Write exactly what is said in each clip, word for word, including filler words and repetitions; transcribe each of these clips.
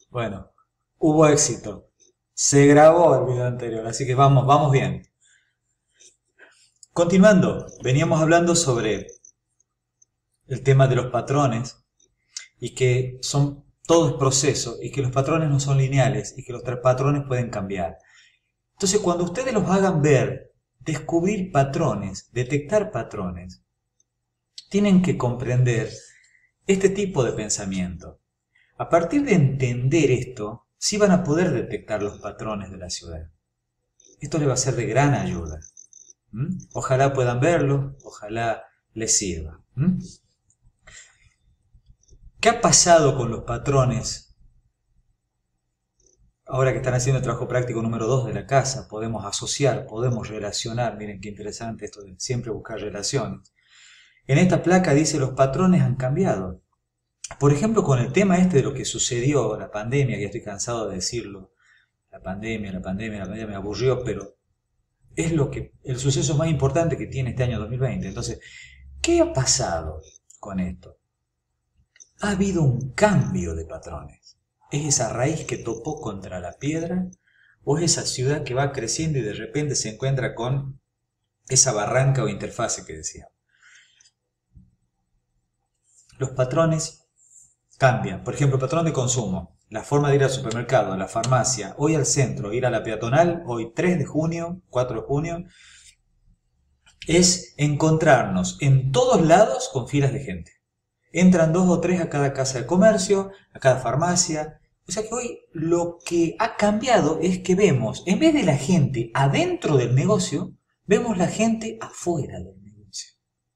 Bueno, hubo éxito. Se grabó el video anterior, así que vamos, vamos bien. Continuando, veníamos hablando sobre el tema de los patrones y que son todo es proceso y que los patrones no son lineales y que los tres patrones pueden cambiar. Entonces, cuando ustedes los hagan ver, descubrir patrones, detectar patrones, tienen que comprender este tipo de pensamiento. A partir de entender esto, sí van a poder detectar los patrones de la ciudad. Esto les va a ser de gran ayuda. ¿Mm? Ojalá puedan verlo, ojalá les sirva. ¿Mm? ¿Qué ha pasado con los patrones? Ahora que están haciendo el trabajo práctico número dos de la casa, podemos asociar, podemos relacionar. Miren qué interesante esto de siempre buscar relaciones. En esta placa dice los patrones han cambiado. Por ejemplo, con el tema este de lo que sucedió, la pandemia, que estoy cansado de decirlo, la pandemia, la pandemia, la pandemia me aburrió, pero es lo que, el suceso más importante que tiene este año dos mil veinte. Entonces, ¿qué ha pasado con esto? Ha habido un cambio de patrones. ¿Es esa raíz que topó contra la piedra? ¿O es esa ciudad que va creciendo y de repente se encuentra con esa barranca o interfase que decíamos? Los patrones cambian. Por ejemplo, el patrón de consumo. La forma de ir al supermercado, a la farmacia, hoy al centro, ir a la peatonal, hoy tres de junio, cuatro de junio, es encontrarnos en todos lados con filas de gente. Entran dos o tres a cada casa de comercio, a cada farmacia. O sea que hoy lo que ha cambiado es que vemos, en vez de la gente adentro del negocio, vemos la gente afuera del negocio.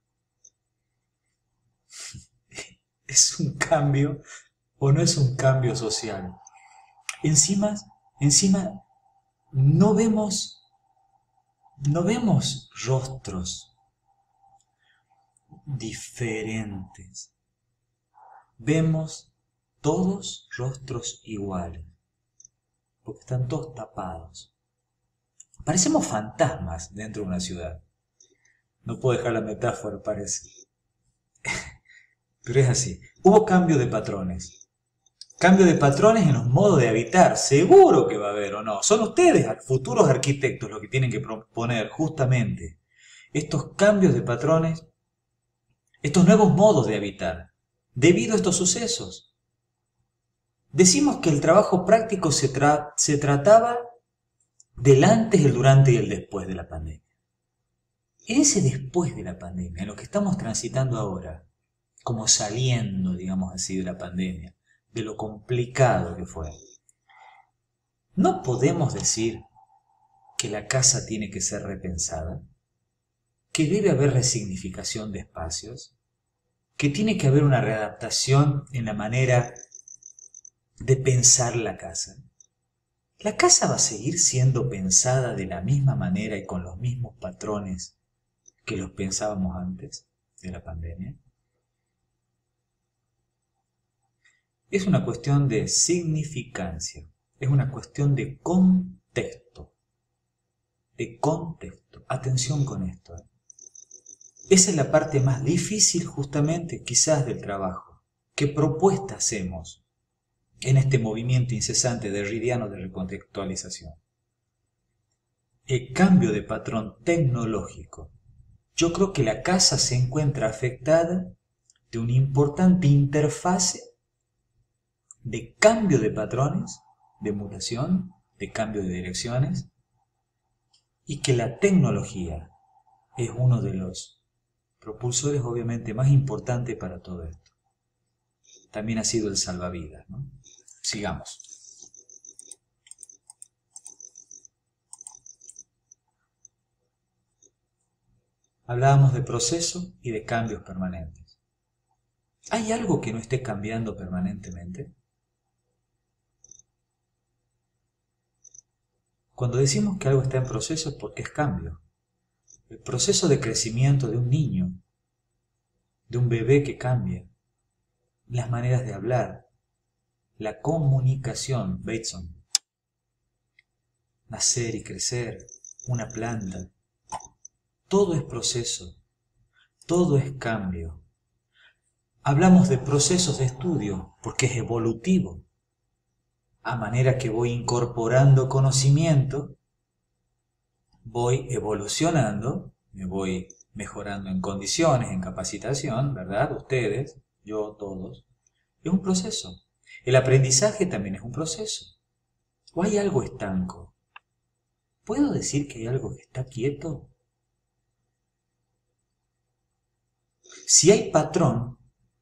¿Es un cambio o no es un cambio social? Encima, encima no vemos, no vemos rostros diferentes. Vemos todos rostros iguales, porque están todos tapados. Parecemos fantasmas dentro de una ciudad. No puedo dejar la metáfora, parece. Pero es así. Hubo cambio de patrones. Cambio de patrones en los modos de habitar. Seguro que va a haber o no. Son ustedes, futuros arquitectos, los que tienen que proponer justamente estos cambios de patrones, estos nuevos modos de habitar, debido a estos sucesos. Decimos que el trabajo práctico se, tra se trataba del antes, el durante y el después de la pandemia. En ese después de la pandemia, en lo que estamos transitando ahora, como saliendo, digamos así, de la pandemia, de lo complicado que fue, ¿no podemos decir que la casa tiene que ser repensada? ¿Que debe haber resignificación de espacios? ¿Que tiene que haber una readaptación en la manera de pensar la casa? ¿La casa va a seguir siendo pensada de la misma manera y con los mismos patrones que los pensábamos antes de la pandemia? Es una cuestión de significancia, es una cuestión de contexto, de contexto. Atención con esto. ¿eh? Esa es la parte más difícil justamente quizás del trabajo. ¿Qué propuesta hacemos en este movimiento incesante derridiano de recontextualización? El cambio de patrón tecnológico. Yo creo que la casa se encuentra afectada de una importante interfase de cambio de patrones, de mutación, de cambio de direcciones, y que la tecnología es uno de los propulsores obviamente más importantes para todo esto. También ha sido el salvavidas, ¿no? Sigamos. Hablábamos de proceso y de cambios permanentes. ¿Hay algo que no esté cambiando permanentemente? Cuando decimos que algo está en proceso es porque es cambio. El proceso de crecimiento de un niño, de un bebé que cambia, las maneras de hablar, la comunicación, Bateson, nacer y crecer, una planta, todo es proceso, todo es cambio. Hablamos de procesos de estudio porque es evolutivo. a manera que voy incorporando conocimiento, voy evolucionando, me voy mejorando en condiciones, en capacitación, ¿verdad? Ustedes, yo, todos. Es un proceso. El aprendizaje también es un proceso. ¿O hay algo estanco? ¿Puedo decir que hay algo que está quieto? Si hay patrón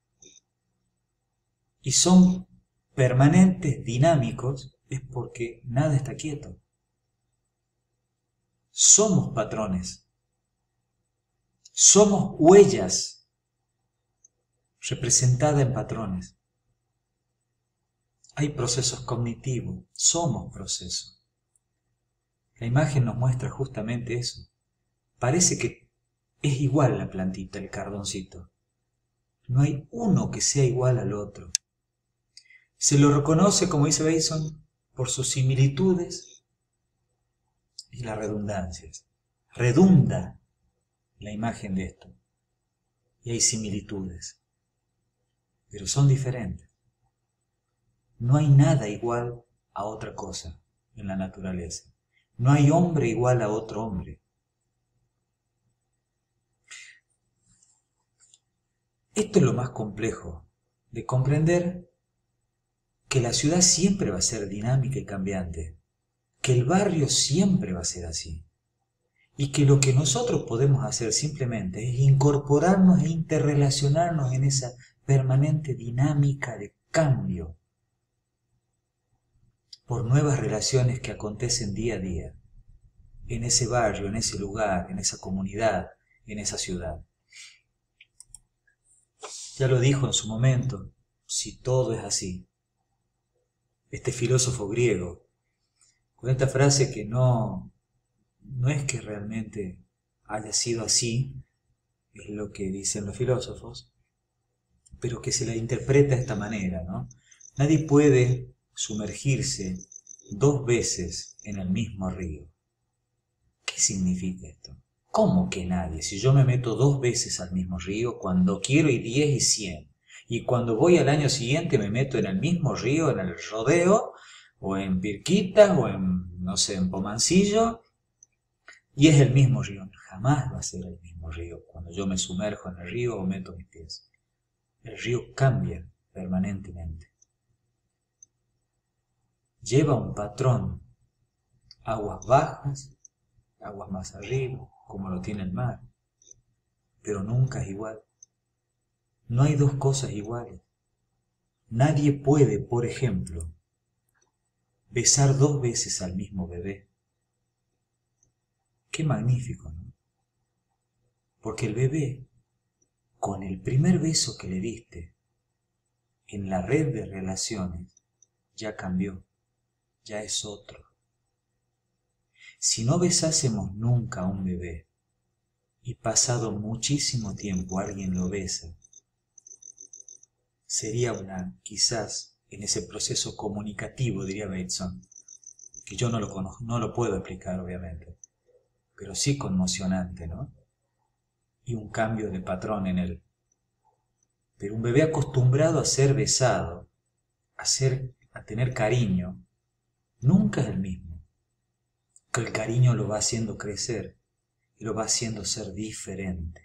y son permanentes, dinámicos, es porque nada está quieto. Somos patrones. Somos huellas representadas en patrones. Hay procesos cognitivos, somos procesos. La imagen nos muestra justamente eso. Parece que es igual la plantita, el cardoncito. No hay uno que sea igual al otro. Se lo reconoce, como dice Bateson, por sus similitudes y las redundancias. Redunda la imagen de esto. Y hay similitudes. Pero son diferentes. No hay nada igual a otra cosa en la naturaleza. No hay hombre igual a otro hombre. Esto es lo más complejo de comprender, que la ciudad siempre va a ser dinámica y cambiante, que el barrio siempre va a ser así, y que lo que nosotros podemos hacer simplemente es incorporarnos e interrelacionarnos en esa permanente dinámica de cambio por nuevas relaciones que acontecen día a día, en ese barrio, en ese lugar, en esa comunidad, en esa ciudad. Ya lo dijo en su momento, si todo es así, este filósofo griego, con esta frase que no, no es que realmente haya sido así, es lo que dicen los filósofos, pero que se la interpreta de esta manera, ¿no? Nadie puede sumergirse dos veces en el mismo río. ¿Qué significa esto? ¿Cómo que nadie? Si yo me meto dos veces al mismo río, cuando quiero y diez y cien. Y cuando voy al año siguiente me meto en el mismo río, en el Rodeo, o en Pirquitas, o en, no sé, en Pomancillo, y es el mismo río. Jamás va a ser el mismo río cuando yo me sumerjo en el río o meto mis pies. El río cambia permanentemente. Lleva un patrón, aguas bajas, aguas más arriba, como lo tiene el mar, pero nunca es igual. No hay dos cosas iguales. Nadie puede, por ejemplo, besar dos veces al mismo bebé. Qué magnífico, ¿no? Porque el bebé, con el primer beso que le diste, en la red de relaciones, ya cambió, ya es otro. Si no besásemos nunca a un bebé, y pasado muchísimo tiempo alguien lo besa, sería una, quizás, en ese proceso comunicativo, diría Bateson, que yo no lo conozco, no lo puedo explicar obviamente, pero sí conmocionante, ¿no? Y un cambio de patrón en él. Pero un bebé acostumbrado a ser besado, a, ser, a tener cariño, nunca es el mismo. Que el cariño lo va haciendo crecer y lo va haciendo ser diferente.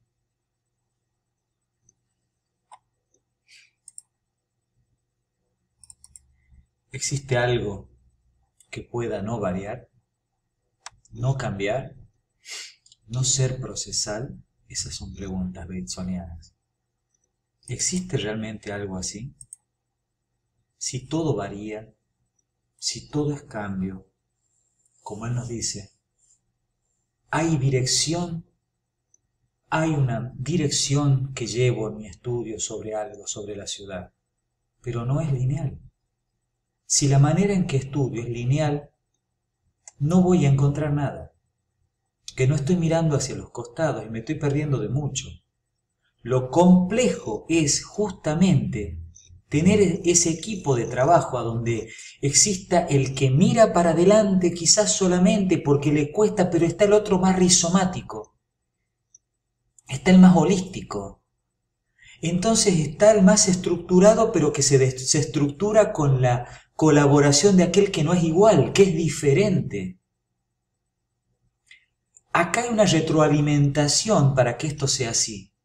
¿Existe algo que pueda no variar, no cambiar, no ser procesal? Esas son preguntas batesonianas. ¿Existe realmente algo así? Si todo varía, si todo es cambio, como él nos dice, hay dirección, hay una dirección que llevo en mi estudio sobre algo, sobre la ciudad, pero no es lineal. Si la manera en que estudio es lineal, no voy a encontrar nada, que no estoy mirando hacia los costados y me estoy perdiendo de mucho. Lo complejo es justamente tener ese equipo de trabajo a donde exista el que mira para adelante quizás solamente porque le cuesta, pero está el otro más rizomático, está el más holístico. Entonces está el más estructurado, pero que se, se estructura con la colaboración de aquel que no es igual, que es diferente. Acá hay una retroalimentación para que esto sea así.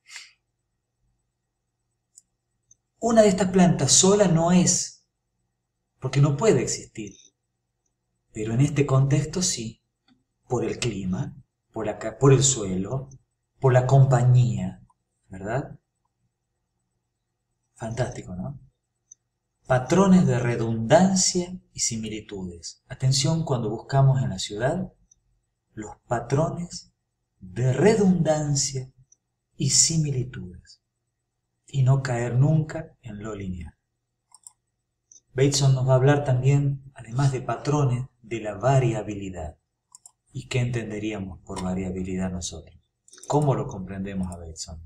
Una de estas plantas sola no es, porque no puede existir. Pero en este contexto sí, por el clima, por, la, por el suelo, por la compañía, ¿verdad? Fantástico, ¿no? Patrones de redundancia y similitudes. Atención cuando buscamos en la ciudad los patrones de redundancia y similitudes. Y no caer nunca en lo lineal. Bateson nos va a hablar también, además de patrones, de la variabilidad. ¿Y qué entenderíamos por variabilidad nosotros? ¿Cómo lo comprendemos a Bateson?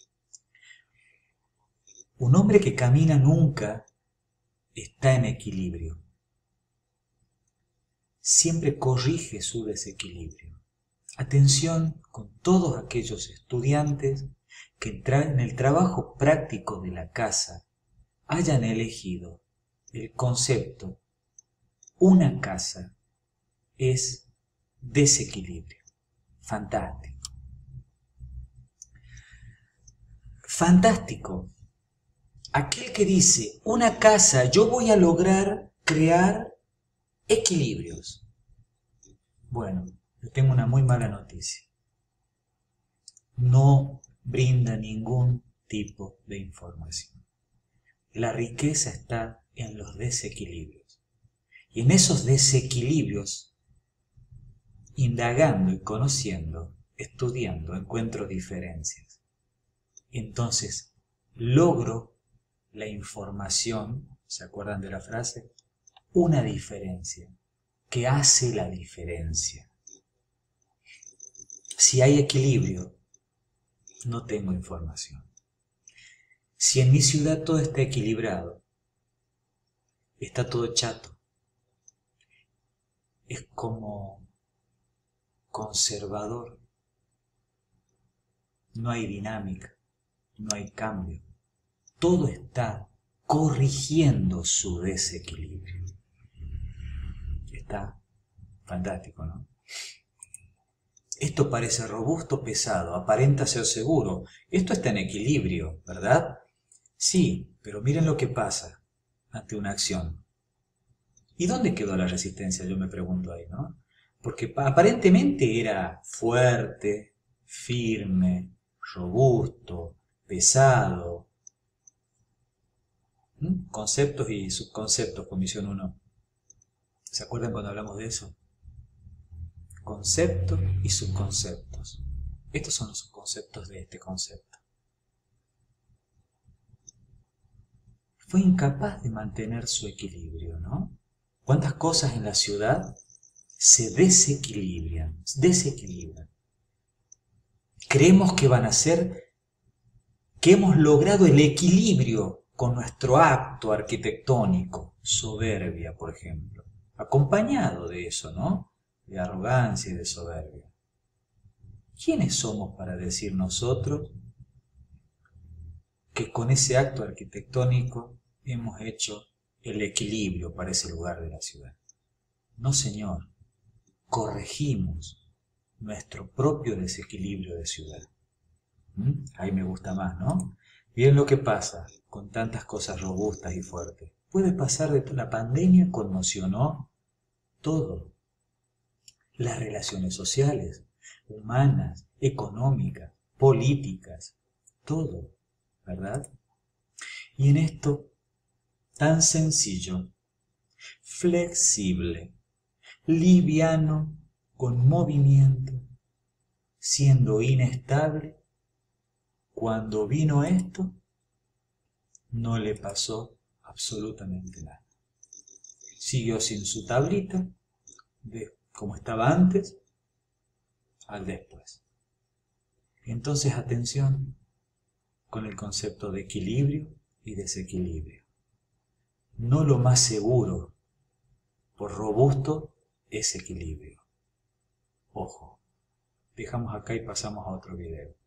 Un hombre que camina nunca está en equilibrio. Siempre corrige su desequilibrio. Atención con todos aquellos estudiantes que en el trabajo práctico de la casa hayan elegido el concepto una casa es desequilibrio. Fantástico. Fantástico. Aquel que dice, una casa, yo voy a lograr crear equilibrios. Bueno, yo tengo una muy mala noticia. No brinda ningún tipo de información. La riqueza está en los desequilibrios. Y en esos desequilibrios, indagando y conociendo, estudiando, encuentro diferencias. Entonces, logro la información, ¿se acuerdan de la frase? Una diferencia, que hace la diferencia. Si hay equilibrio, no tengo información. Si en mi ciudad todo está equilibrado, está todo chato, es como conservador. No hay dinámica, no hay cambio. Todo está corrigiendo su desequilibrio. Está fantástico, ¿no? Esto parece robusto, pesado, aparenta ser seguro. Esto está en equilibrio, ¿verdad? Sí, pero miren lo que pasa ante una acción. ¿Y dónde quedó la resistencia? Yo me pregunto ahí, ¿no? Porque aparentemente era fuerte, firme, robusto, pesado. ¿Mm? Conceptos y subconceptos, comisión uno. ¿Se acuerdan cuando hablamos de eso? Conceptos y subconceptos. Estos son los subconceptos de este concepto. Fue incapaz de mantener su equilibrio, ¿no? ¿Cuántas cosas en la ciudad se desequilibran? Desequilibran. Creemos que van a ser, que hemos logrado el equilibrio con nuestro acto arquitectónico, soberbia, por ejemplo, acompañado de eso, ¿no? De arrogancia y de soberbia. ¿Quiénes somos para decir nosotros que con ese acto arquitectónico hemos hecho el equilibrio para ese lugar de la ciudad? No, señor. Corregimos nuestro propio desequilibrio de ciudad. ¿Mm? Ahí me gusta más, ¿no? Miren lo que pasa con tantas cosas robustas y fuertes. Puede pasar de la pandemia, conmocionó todo. Las relaciones sociales, humanas, económicas, políticas, todo, ¿verdad? Y en esto tan sencillo, flexible, liviano, con movimiento, siendo inestable, cuando vino esto, no le pasó absolutamente nada. Siguió sin su tablita, de como estaba antes, al después. Entonces, atención con el concepto de equilibrio y desequilibrio. No lo más seguro, por robusto, es equilibrio. Ojo, dejamos acá y pasamos a otro video.